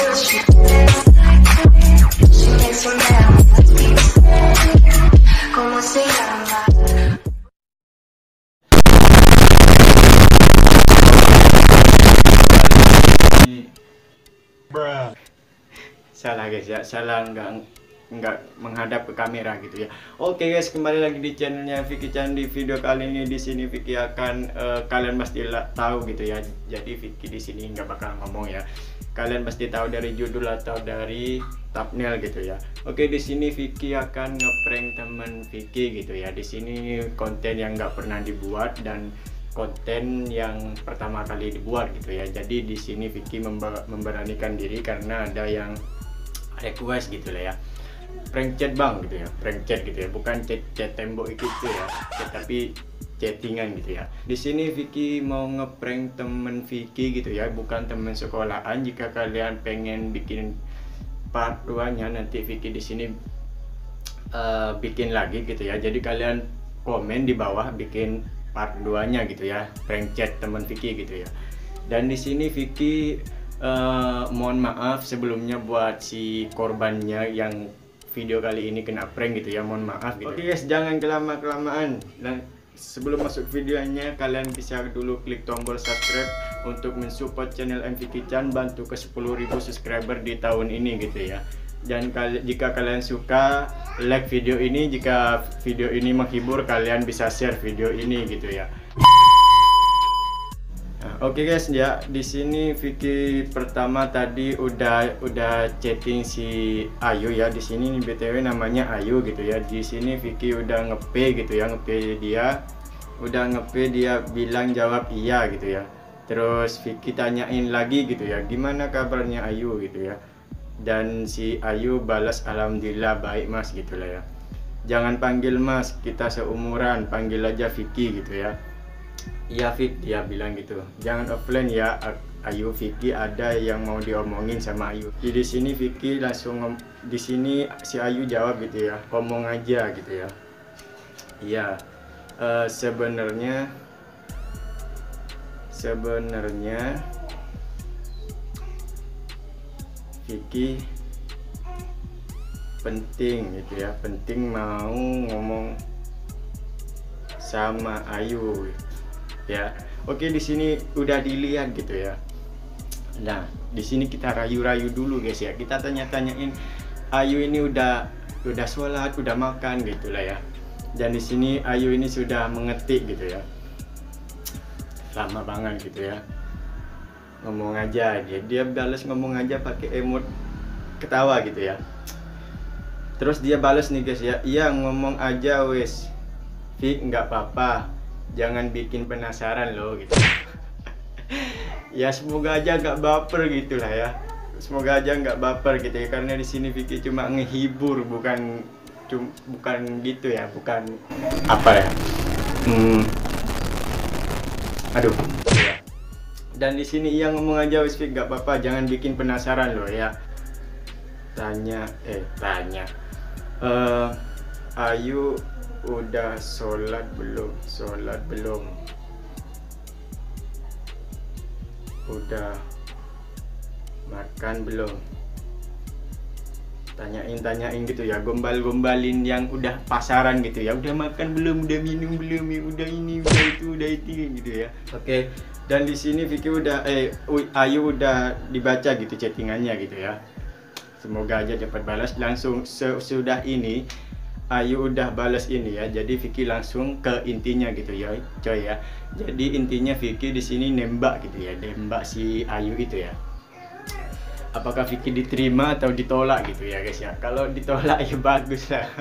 ¿Cómo se llama? Salah guys ya, salah nggak menghadap ke kamera gitu ya. Oke guys, kembali lagi di channelnya Vicky Chan. Di video kali ini di sini Vicky akan kalian pasti tahu gitu ya. Jadi Vicky di sini nggak bakal ngomong ya. Kalian pasti tahu dari judul atau dari thumbnail gitu ya. Oke, di sini Vicky akan ngeprank temen Vicky gitu ya. Di sini konten yang nggak pernah dibuat dan konten yang pertama kali dibuat gitu ya. Jadi di sini Vicky memberanikan diri karena ada yang request gitu lah ya, prank chat bang gitu ya, prank chat gitu ya, bukan chat tembok gitu ya, tapi chattingan gitu ya. Di sini Vicky mau ngeprank temen Vicky gitu ya, bukan temen sekolahan. Jika kalian pengen bikin part 2 nya nanti Vicky di sini bikin lagi gitu ya. Jadi kalian komen di bawah bikin part 2 nya gitu ya, prank chat temen Vicky gitu ya. Dan di sini Vicky mohon maaf sebelumnya buat si korbannya yang video kali ini kena prank gitu ya, mohon maaf gitu. Oke guys, jangan kelamaan. Dan sebelum masuk videonya, kalian bisa dulu klik tombol subscribe untuk mensupport channel Vicky Chan, bantu ke 10.000 subscriber di tahun ini gitu ya. Dan jika kalian suka, like video ini. Jika video ini menghibur, kalian bisa share video ini gitu ya. Oke guys ya, di sini Vicky pertama tadi udah chatting si Ayu ya. Di sini BTW namanya Ayu gitu ya. Di sini Vicky udah nge-P gitu ya, dia bilang jawab iya gitu ya. Terus Vicky tanyain lagi gitu ya, gimana kabarnya Ayu gitu ya. Dan si Ayu balas alhamdulillah baik mas gitu lah ya. Jangan panggil mas, kita seumuran, panggil aja Vicky gitu ya. Iya Vick, dia bilang gitu. Jangan offline ya Ayu, Vicky ada yang mau diomongin sama Ayu. Jadi di sini Vicky langsung di sini si Ayu jawab gitu ya, ngomong aja gitu ya. Iya, sebenarnya Vicky penting gitu ya, penting mau ngomong sama Ayu ya. Oke, di sini udah dilihat gitu ya. Nah, di sini kita rayu-rayu dulu guys ya. Kita tanya-tanyain Ayu ini udah sholat, udah makan gitu lah ya. Dan di sini Ayu ini sudah mengetik gitu ya. Lama banget gitu ya. Ngomong aja dia balas ngomong aja pakai emot ketawa gitu ya. Terus dia balas nih guys ya. Iya, ngomong aja wes. Vick, nggak apa-apa. Jangan bikin penasaran loh gitu. Ya semoga aja nggak baper gitulah ya. Semoga aja nggak baper gitu ya, karena di sini Vicky cuma ngehibur, bukan gitu ya, bukan apa ya. Aduh. Dan di sini ia ngomong aja wis Vick, nggak apa-apa, jangan bikin penasaran loh ya. Tanya. Ayu udah sholat belum? Udah makan belum? Tanyain gitu ya, gombalin yang udah pasaran gitu ya. Udah makan belum? Udah minum belum? Udah ini, udah itu gitu ya. Oke. Dan di sini Vicky udah Ayu udah dibaca gitu chattingannya gitu ya. Semoga aja dapat balas langsung. Sesudah ini Ayu udah balas ini ya, jadi Vicky langsung ke intinya gitu ya, coy ya. Jadi intinya Vicky di sini nembak gitu ya, nembak si Ayu itu ya. Apakah Vicky diterima atau ditolak gitu ya guys ya? Kalau ditolak ya bagus lah.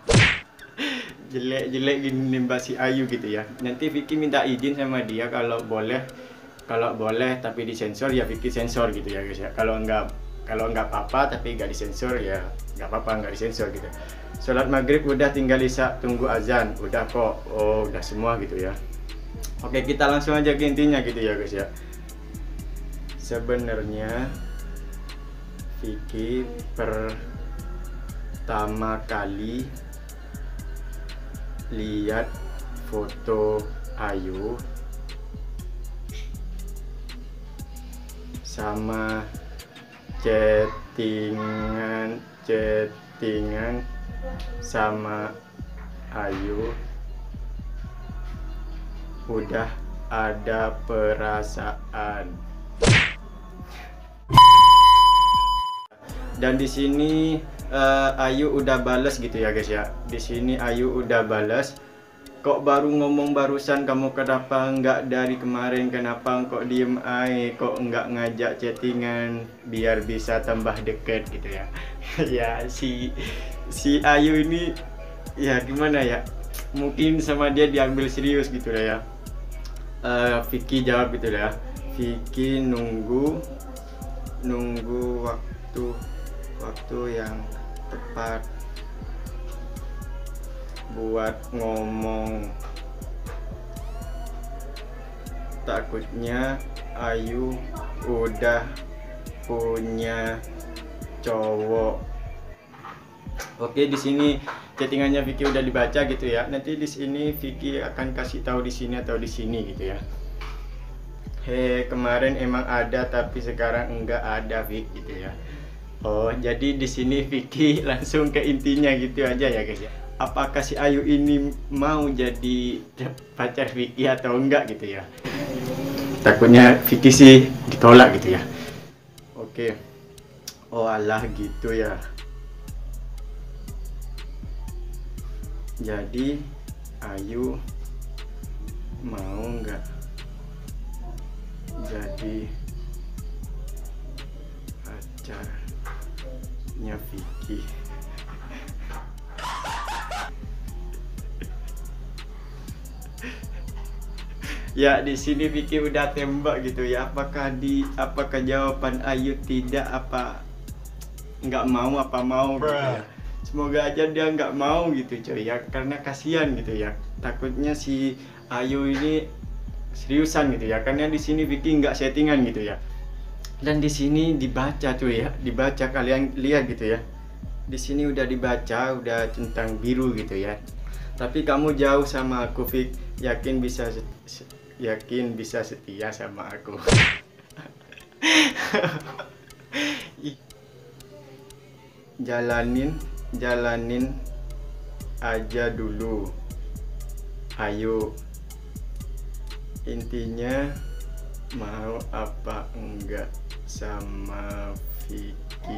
jelek gini nembak si Ayu gitu ya. Nanti Vicky minta izin sama dia kalau boleh tapi disensor ya Vicky sensor gitu ya guys ya. Kalau nggak apa-apa tapi nggak disensor ya nggak apa-apa, nggak disensor gitu. Sholat maghrib udah, tinggal isya tunggu azan, udah kok. Oh udah semua gitu ya. Oke, kita langsung aja ke intinya gitu ya guys ya. Sebenarnya Vicky pertama kali lihat foto Ayu sama chattingan sama Ayu udah ada perasaan. Dan di sini Ayu udah balas gitu ya guys ya. Di sini Ayu udah balas. Kok baru ngomong barusan, kamu kenapa nggak dari kemarin, kenapa kok diem aja, kok nggak ngajak chattingan biar bisa tambah deket gitu ya. Ya si Ayu ini ya gimana ya, mungkin sama dia diambil serius gitu lah ya. Vicky jawab gitu lah ya. Vicky nunggu waktu yang tepat buat ngomong. Takutnya Ayu udah punya cowok. Oke, di sini chattingannya Vicky udah dibaca gitu ya. Nanti di sini Vicky akan kasih tahu di sini atau di sini gitu ya. Kemarin emang ada tapi sekarang enggak ada Vicky gitu ya. Oh, jadi di sini Vicky langsung ke intinya gitu aja ya guys ya. Apakah si Ayu ini mau jadi pacar Vicky atau enggak gitu ya. Takutnya Vicky sih ditolak gitu ya. Oke. Oh alah gitu ya. Jadi Ayu mau enggak jadi pacarnya Vicky? Ya di sini Vicky udah tembak gitu ya. Apakah jawaban Ayu tidak, apa nggak mau, apa mau gitu ya. Semoga aja dia nggak mau gitu coy ya, karena kasihan gitu ya. Takutnya si Ayu ini seriusan gitu ya, karena di sini Vicky nggak settingan gitu ya. Dan di sini dibaca tuh ya, dibaca, kalian lihat gitu ya. Di sini udah dibaca, udah centang biru gitu ya. Tapi kamu jauh sama aku, Vick. Yakin bisa setia sama aku. Jalanin aja dulu, Ayu. Intinya mau apa enggak sama Vicky?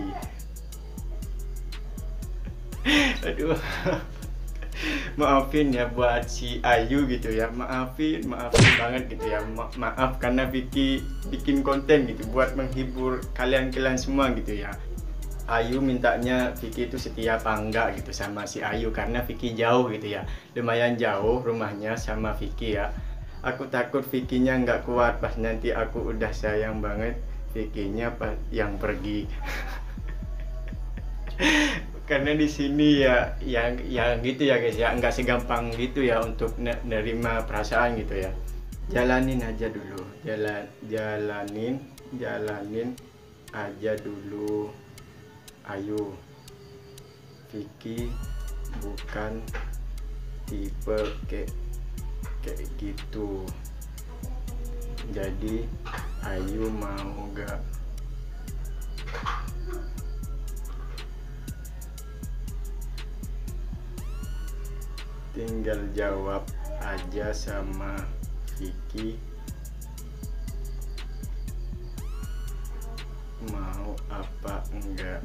Aduh. Maafin ya buat si Ayu gitu ya, maafin banget gitu ya. Maaf karena Vicky bikin konten gitu buat menghibur kalian semua gitu ya. Ayu mintanya Vicky itu setia apa enggak gitu sama si Ayu, karena Vicky jauh gitu ya, lumayan jauh rumahnya sama Vicky ya. Aku takut Vicky-nya nggak kuat pas nanti aku udah sayang banget, Vicky-nya yang pergi. Karena di sini ya gitu ya guys ya, nggak segampang gitu ya untuk nerima perasaan gitu ya. Jalanin aja dulu, jalanin aja dulu, Ayu. Vicky bukan tipe kayak gitu. Jadi Ayu mau gak? Tinggal jawab aja sama Vicky, mau apa enggak.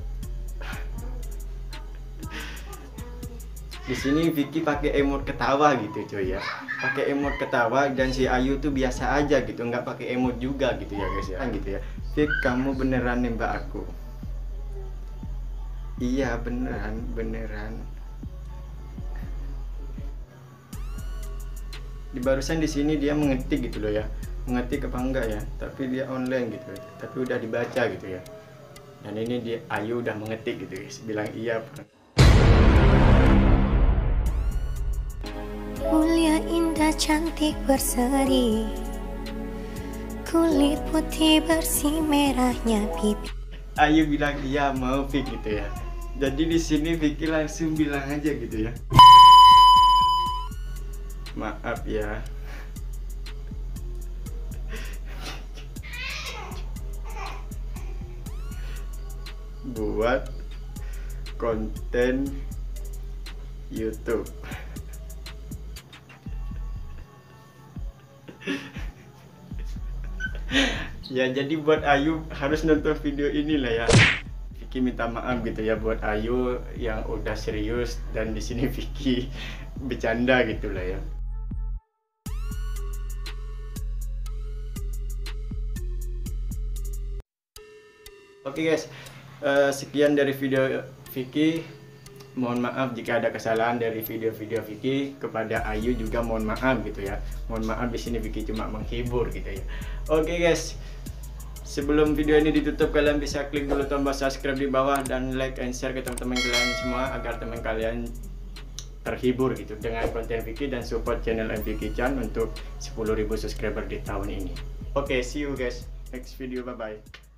Di sini Vicky pakai emot ketawa gitu coy ya, pakai emot ketawa, dan si Ayu tuh biasa aja gitu, nggak pakai emot juga gitu ya guys ya, gitu ya. Vick, kamu beneran nembak aku? Iya beneran. Di barusan di sini dia mengetik gitu loh ya, mengetik apa enggak ya, tapi dia online gitu, tapi udah dibaca gitu ya. Dan ini dia Ayu udah mengetik gitu guys, bilang iya. Mulia, indah, cantik, berseri, kulit putih bersih, merahnya pipi. Ayu bilang iya mau Vick gitu ya. Jadi di sini Vicky langsung bilang aja gitu ya, maaf ya. buat konten YouTube. Ya, jadi buat Ayu harus nonton video ini lah ya. Vicky minta maaf gitu ya buat Ayu yang udah serius, dan di sini Vicky bercanda gitu lah ya. Oke guys, sekian dari video Vicky. Mohon maaf jika ada kesalahan dari video-video Vicky. Kepada Ayu juga mohon maaf gitu ya. Mohon maaf, di sini Vicky cuma menghibur gitu ya. Oke guys, sebelum video ini ditutup, kalian bisa klik dulu tombol subscribe di bawah dan like and share ke teman-teman kalian semua agar teman kalian terhibur gitu dengan konten Vicky, dan support channel Vicky Chan untuk 10.000 subscriber di tahun ini. Oke, see you guys next video, bye bye.